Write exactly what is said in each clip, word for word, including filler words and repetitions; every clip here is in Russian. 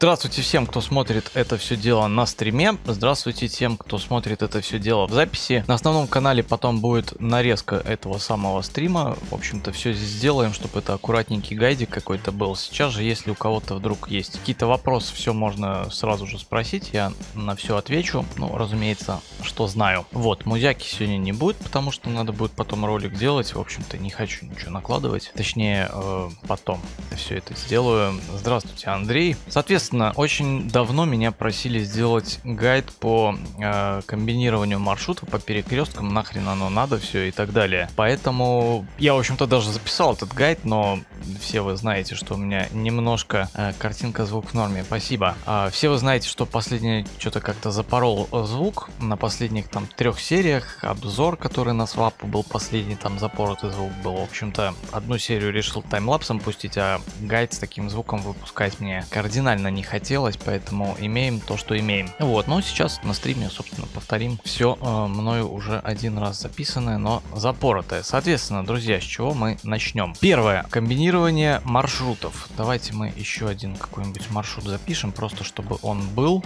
Здравствуйте всем, кто смотрит это все дело на стриме. Здравствуйте тем, кто смотрит это все дело в записи. На основном канале потом будет нарезка этого самого стрима. В общем-то, все здесь сделаем, чтобы это аккуратненький гайдик какой-то был. Сейчас же, если у кого-то вдруг есть какие-то вопросы, все можно сразу же спросить. Я на все отвечу. Ну, разумеется, что знаю. Вот, музяки сегодня не будет, потому что надо будет потом ролик делать. В общем-то, не хочу ничего накладывать. Точнее, э, потом все это сделаю. Здравствуйте, Андрей. Соответственно, очень давно меня просили сделать гайд по э, комбинированию маршрута по перекресткам, нахрен оно надо, все и так далее. Поэтому я, в общем-то, даже записал этот гайд, но все вы знаете, что у меня немножко э, картинка, звук в норме, спасибо. Э, все вы знаете, что последнее что-то как-то запорол звук на последних там трех сериях. Обзор, который на свапу был последний, там запоротый звук был. В общем-то, одну серию решил таймлапсом пустить, а гайд с таким звуком выпускать мне кардинально не хотелось, поэтому имеем то, что имеем. Вот, но сейчас на стриме, собственно, повторим все э, мною уже один раз записанное, но запоротое. Соответственно, друзья, с чего мы начнем? Первое. Комбинирование маршрутов. Давайте мы еще один какой-нибудь маршрут запишем, просто чтобы он был.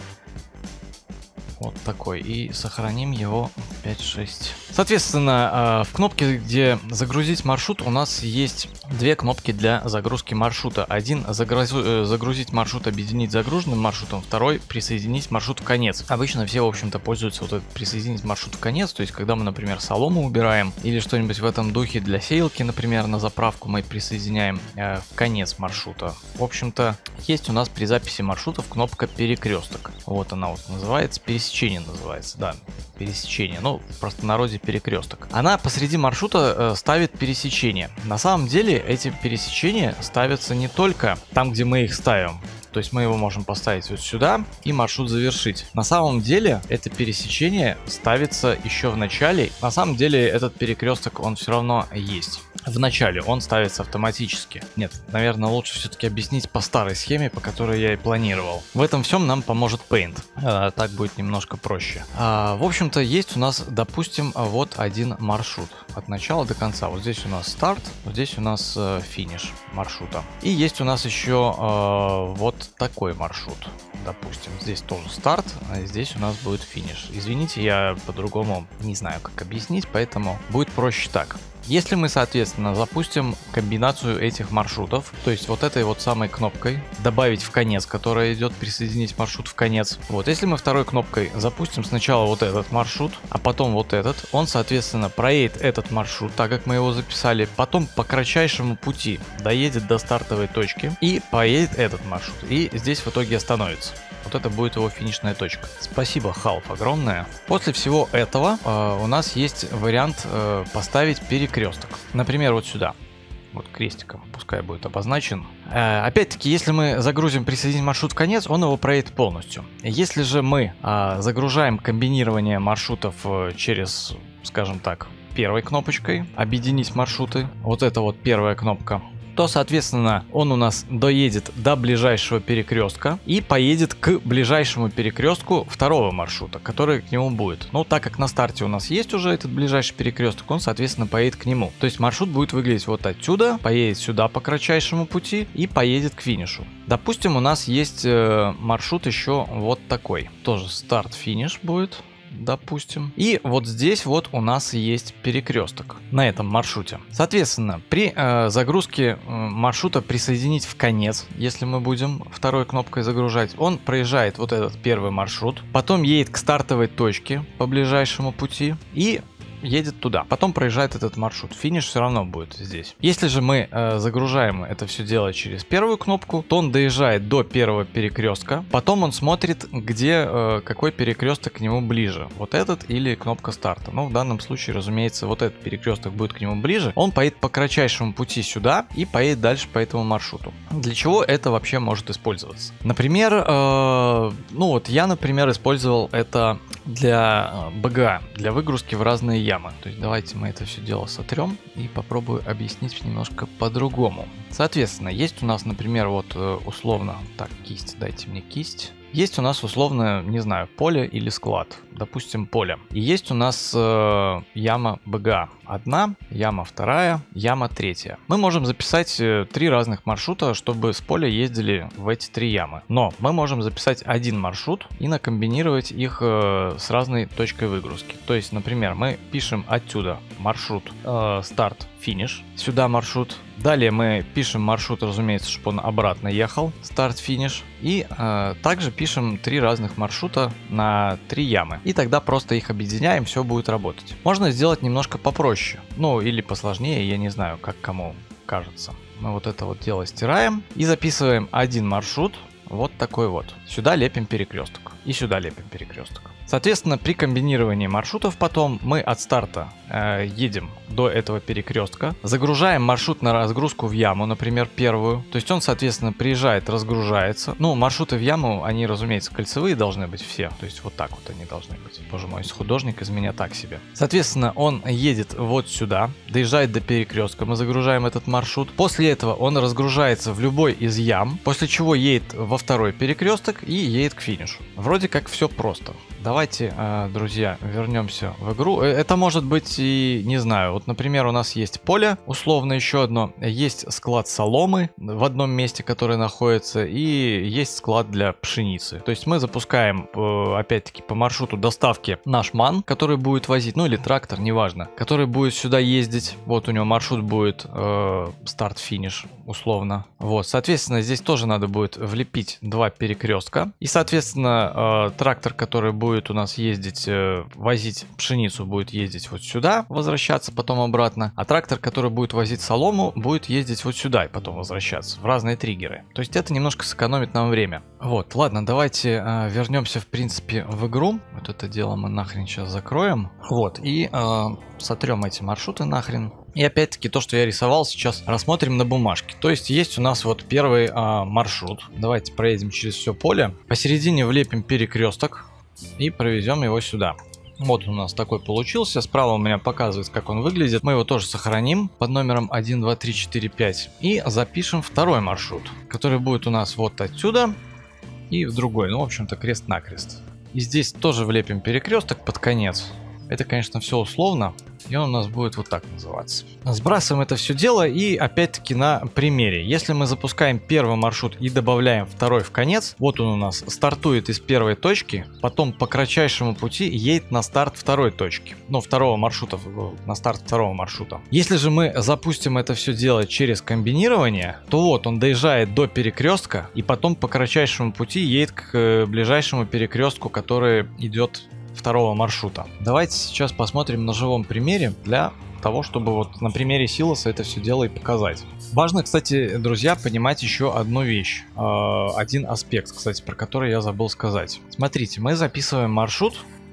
Вот такой. И сохраним его пять шесть. Соответственно, в кнопке, где загрузить маршрут, у нас есть две кнопки для загрузки маршрута. Один загрузить, загрузить маршрут, объединить с загруженным маршрутом. Второй присоединить маршрут в конец. Обычно все, в общем-то, пользуются вот этот присоединить маршрут в конец. То есть, когда мы, например, солому убираем или что-нибудь в этом духе для сеялки, например, на заправку мы присоединяем э, в конец маршрута. В общем-то, есть у нас при записи маршрутов кнопка перекресток. Вот она вот называется. Пересечение называется, да. Пересечение. Ну, в простонародье перекресток. Она посреди маршрута э, ставит пересечение. На самом деле эти пересечения ставятся не только там, где мы их ставим. То есть мы его можем поставить вот сюда и маршрут завершить. На самом деле это пересечение ставится еще в начале. На самом деле этот перекресток, он все равно есть. В начале он ставится автоматически. Нет, наверное, лучше все-таки объяснить по старой схеме, по которой я и планировал. В этом всем нам поможет Paint. А, так будет немножко проще. А, в общем-то, есть у нас, допустим, вот один маршрут. От начала до конца. Вот здесь у нас старт, вот здесь у нас э, финиш маршрута. И есть у нас еще э, вот такой маршрут. Допустим, здесь тоже старт, а здесь у нас будет финиш. Извините, я по-другому не знаю, как объяснить, поэтому будет проще так. Если мы, соответственно, запустим комбинацию этих маршрутов, то есть вот этой вот самой кнопкой добавить в конец, которая идет присоединить маршрут в конец. Вот, если мы второй кнопкой запустим сначала вот этот маршрут, а потом вот этот, он, соответственно, проедет этот маршрут, так как мы его записали, потом по кратчайшему пути доедет до стартовой точки и поедет этот маршрут. И здесь в итоге остановится. Вот это будет его финишная точка. Спасибо, Халф, огромное. После всего этого э, у нас есть вариант э, поставить перекресток. Например, вот сюда. Вот крестиком, пускай будет обозначен. Э, опять-таки, если мы загрузим присоединить маршрут в конец, он его проедет полностью. Если же мы э, загружаем комбинирование маршрутов э, через, скажем так, первой кнопочкой, объединить маршруты, вот это вот первая кнопка, то, соответственно, он у нас доедет до ближайшего перекрестка и поедет к ближайшему перекрестку второго маршрута, который к нему будет. Но так как на старте у нас есть уже этот ближайший перекресток, он, соответственно, поедет к нему. То есть маршрут будет выглядеть вот отсюда, поедет сюда по кратчайшему пути и поедет к финишу. Допустим, у нас есть э, маршрут еще вот такой. Тоже старт-финиш будет. Допустим. И вот здесь вот у нас есть перекресток на этом маршруте. Соответственно, при э, загрузке э, маршрута присоединить в конец, если мы будем второй кнопкой загружать, он проезжает вот этот первый маршрут, потом едет к стартовой точке по ближайшему пути и едет туда. Потом проезжает этот маршрут. Финиш все равно будет здесь. Если же мы э, загружаем это все дело через первую кнопку, то он доезжает до первого перекрестка. Потом он смотрит, где э, какой перекресток к нему ближе. Вот этот или кнопка старта. Ну, в данном случае, разумеется, вот этот перекресток будет к нему ближе. Он поедет по кратчайшему пути сюда и поедет дальше по этому маршруту. Для чего это вообще может использоваться? Например, э, ну вот я, например, использовал это для бэ гэ а, для выгрузки в разные ямы. То есть давайте мы это все дело сотрем и попробую объяснить немножко по-другому. Соответственно, есть у нас, например, вот условно, так, кисть, дайте мне кисть. Есть у нас условно, не знаю, поле или склад. Допустим, поле. И есть у нас э, яма бэ гэ а. Одна, яма вторая, яма третья. Мы можем записать э, три разных маршрута, чтобы с поля ездили в эти три ямы. Но мы можем записать один маршрут и накомбинировать их э, с разной точкой выгрузки. То есть, например, мы пишем отсюда маршрут э, старт-финиш. Сюда маршрут. Далее мы пишем маршрут, разумеется, чтобы он обратно ехал. Старт-финиш. И э, также пишем три разных маршрута на три ямы. И тогда просто их объединяем, все будет работать. Можно сделать немножко попроще. Ну, или посложнее, я не знаю, как кому кажется. Мы вот это вот дело стираем и записываем один маршрут. Вот такой вот. Сюда лепим перекресток. И сюда лепим перекресток. Соответственно, при комбинировании маршрутов потом мы от старта э, едем до этого перекрестка, загружаем маршрут на разгрузку в яму, например, первую. То есть он, соответственно, приезжает, разгружается. Ну, маршруты в яму, они, разумеется, кольцевые должны быть все. То есть вот так вот они должны быть. Боже мой, художник из меня так себе. Соответственно, он едет вот сюда, доезжает до перекрестка, мы загружаем этот маршрут. После этого он разгружается в любой из ям, после чего едет во второй перекресток и едет к финишу. Вроде как все просто. Давайте, друзья, вернемся в игру. Это может быть и, не знаю, вот, например, у нас есть поле, условно еще одно, есть склад соломы в одном месте, который находится, и есть склад для пшеницы. То есть мы запускаем, опять-таки, по маршруту доставки наш ман, который будет возить, ну или трактор, неважно, который будет сюда ездить. Вот у него маршрут будет э, старт-финиш, условно. Вот, соответственно, здесь тоже надо будет влепить два перекрестка. И, соответственно, э, трактор, который будет будет у нас ездить, э, возить пшеницу, будет ездить вот сюда, возвращаться, потом обратно. А трактор, который будет возить солому, будет ездить вот сюда и потом возвращаться в разные триггеры. То есть это немножко сэкономит нам время. Вот, ладно, давайте э, вернемся, в принципе, в игру. Вот это дело мы нахрен сейчас закроем. Вот, и э, сотрем эти маршруты нахрен. И опять-таки то, что я рисовал, сейчас рассмотрим на бумажке. То есть есть у нас вот первый э, маршрут. Давайте проедем через все поле. Посередине влепим перекресток и проведем его сюда. Вот у нас такой получился. Справа у меня показывает, как он выглядит. Мы его тоже сохраним под номером один, два, три, четыре, пять. И запишем второй маршрут, который будет у нас вот отсюда и в другой. Ну, в общем-то, крест-накрест. И здесь тоже влепим перекресток под конец. Это, конечно, все условно. И он у нас будет вот так называться. Сбрасываем это все дело и опять-таки на примере. Если мы запускаем первый маршрут и добавляем второй в конец, вот он у нас стартует из первой точки, потом по кратчайшему пути едет на старт второй точки. Ну, второго маршрута, на старт второго маршрута. Если же мы запустим это все дело через комбинирование, то вот он доезжает до перекрестка и потом по кратчайшему пути едет к ближайшему перекрестку, который идет второго маршрута. Давайте сейчас посмотрим на живом примере для того, чтобы вот на примере Силоса это все дело и показать. Важно, кстати, друзья, понимать еще одну вещь. Э, один аспект, кстати, про который я забыл сказать. Смотрите, мы записываем маршрут.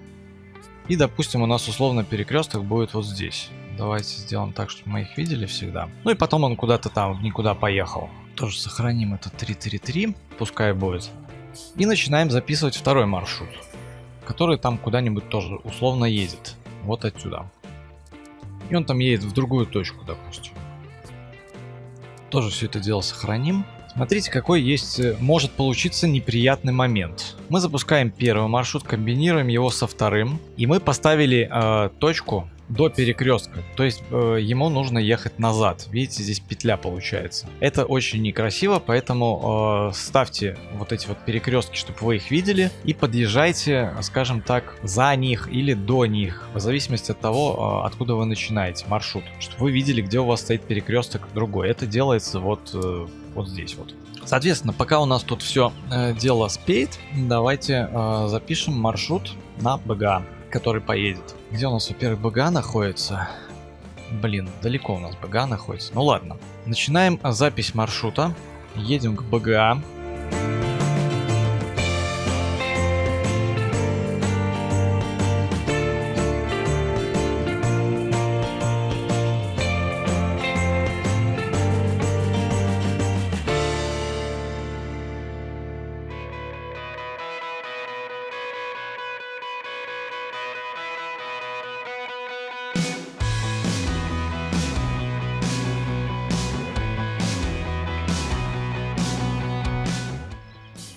И, допустим, у нас условно перекресток будет вот здесь. Давайте сделаем так, чтобы мы их видели всегда. Ну и потом он куда-то там, никуда поехал. Тоже сохраним это три три три. Пускай будет. И начинаем записывать второй маршрут, который там куда-нибудь тоже условно едет. Вот отсюда. И он там едет в другую точку, допустим. Тоже все это дело сохраним. Смотрите, какой есть, может получиться неприятный момент. Мы запускаем первый маршрут, комбинируем его со вторым. И мы поставили э, точку до перекрестка. То есть э, ему нужно ехать назад. Видите, здесь петля получается. Это очень некрасиво, поэтому э, ставьте вот эти вот перекрестки, чтобы вы их видели. И подъезжайте, скажем так, за них или до них. В зависимости от того, э, откуда вы начинаете маршрут. Чтобы вы видели, где у вас стоит перекресток другой. Это делается вот, э, вот здесь вот. Соответственно, пока у нас тут все э, дело спеет, давайте э, запишем маршрут на бэ гэ а, который поедет. Где у нас, во-первых, бэ гэ а находится? Блин, далеко у нас бэ гэ а находится. Ну ладно. Начинаем запись маршрута. Едем к бэ гэ а.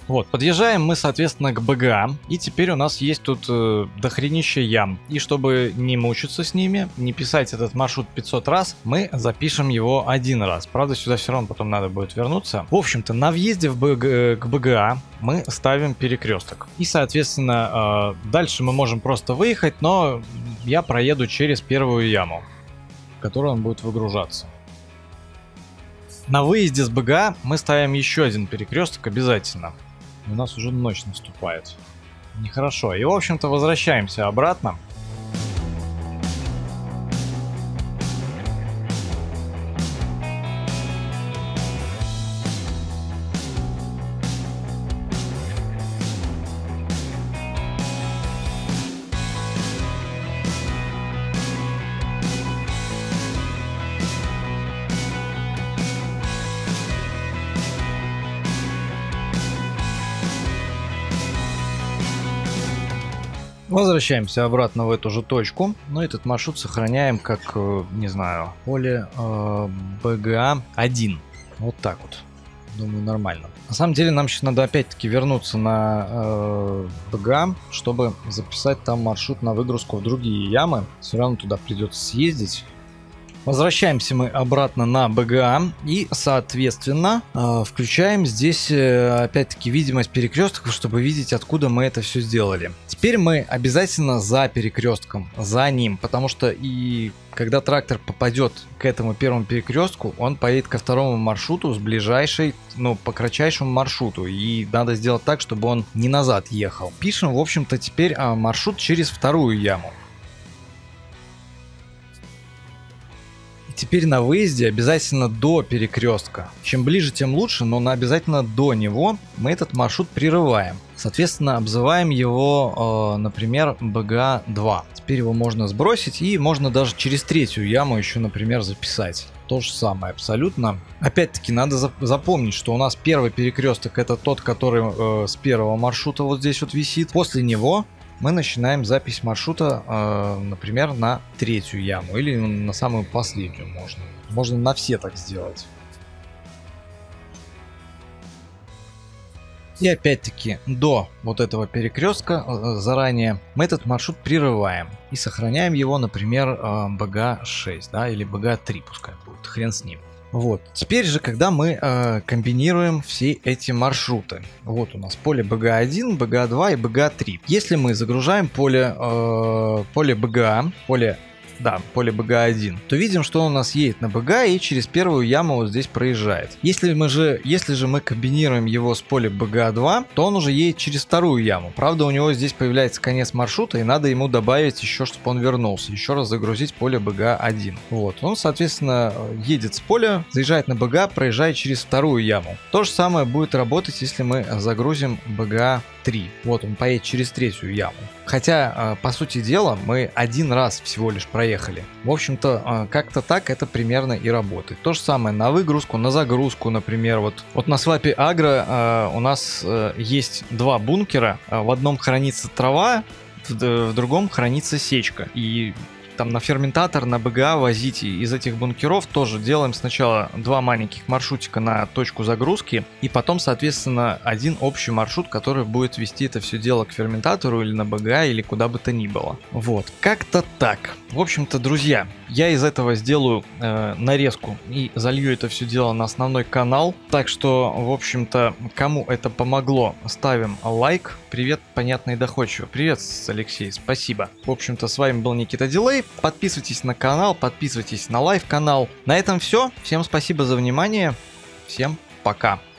Вот, подъезжаем мы, соответственно, к БГА, и теперь у нас есть тут э, дохренище ям. И чтобы не мучиться с ними, не писать этот маршрут пятьсот раз, мы запишем его один раз. Правда, сюда все равно потом надо будет вернуться. В общем-то, на въезде в БГ, к БГА мы ставим перекресток. И, соответственно, э, дальше мы можем просто выехать, но я проеду через первую яму, в которую он будет выгружаться. На выезде с БГА мы ставим еще один перекресток обязательно. У нас уже ночь наступает. Нехорошо. И, в общем-то, возвращаемся обратно. Возвращаемся обратно в эту же точку, но этот маршрут сохраняем как, не знаю, поле э, БГА один. Вот так вот. Думаю, нормально. На самом деле нам сейчас надо опять-таки вернуться на э, БГА, чтобы записать там маршрут на выгрузку в другие ямы. Все равно туда придется съездить. Возвращаемся мы обратно на БГА и, соответственно, э, включаем здесь э, опять-таки видимость перекрестков, чтобы видеть, откуда мы это все сделали. Теперь мы обязательно за перекрестком, за ним, потому что и когда трактор попадет к этому первому перекрестку, он поедет ко второму маршруту с ближайшей, ну, по кратчайшему маршруту. И надо сделать так, чтобы он не назад ехал. Пишем, в общем-то, теперь э, маршрут через вторую яму. Теперь на выезде обязательно до перекрестка. Чем ближе, тем лучше, но на обязательно до него мы этот маршрут прерываем. Соответственно, обзываем его, э, например, БГА два. Теперь его можно сбросить и можно даже через третью яму еще, например, записать. То же самое абсолютно. Опять-таки надо запомнить, что у нас первый перекресток это тот, который э, с первого маршрута вот здесь вот висит. После него мы начинаем запись маршрута, э, например, на третью яму или на самую последнюю можно. Можно на все так сделать. И опять-таки до вот этого перекрестка э, заранее мы этот маршрут прерываем и сохраняем его, например, э, БГА шесть, да, или БГА три пускай будет, хрен с ним. Вот. Теперь же, когда мы э, комбинируем все эти маршруты. Вот у нас поле БГА один, БГА два и БГА три. Если мы загружаем поле, э, поле БГА, поле, да, поле БГА один, то видим, что он у нас едет на БГА и через первую яму вот здесь проезжает. Если мы же, если же мы комбинируем его с полем БГА два, то он уже едет через вторую яму. Правда, у него здесь появляется конец маршрута, и надо ему добавить еще, чтобы он вернулся. Еще раз загрузить поле БГА один. Вот. Он, соответственно, едет с поля, заезжает на БГА, проезжает через вторую яму. То же самое будет работать, если мы загрузим БГА три. Вот он поедет через третью яму. Хотя, по сути дела, мы один раз всего лишь проехали. В общем-то, как-то так это примерно и работает. То же самое на выгрузку, на загрузку, например. Вот, вот на свапе Агро у нас есть два бункера. В одном хранится трава, в другом хранится сечка. И там на ферментатор, на БГА возите из этих бункеров тоже делаем сначала два маленьких маршрутика на точку загрузки и потом, соответственно, один общий маршрут, который будет вести это все дело к ферментатору или на БГА или куда бы то ни было. Вот, как-то так. В общем-то, друзья, я из этого сделаю э, нарезку и залью это все дело на основной канал. Так что, в общем-то, кому это помогло, ставим лайк. Привет, понятно и доходчиво. Привет, Алексей, спасибо. В общем-то, с вами был Никита Дилей. Подписывайтесь на канал, подписывайтесь на лайв канал. На этом все. Всем спасибо за внимание. Всем пока.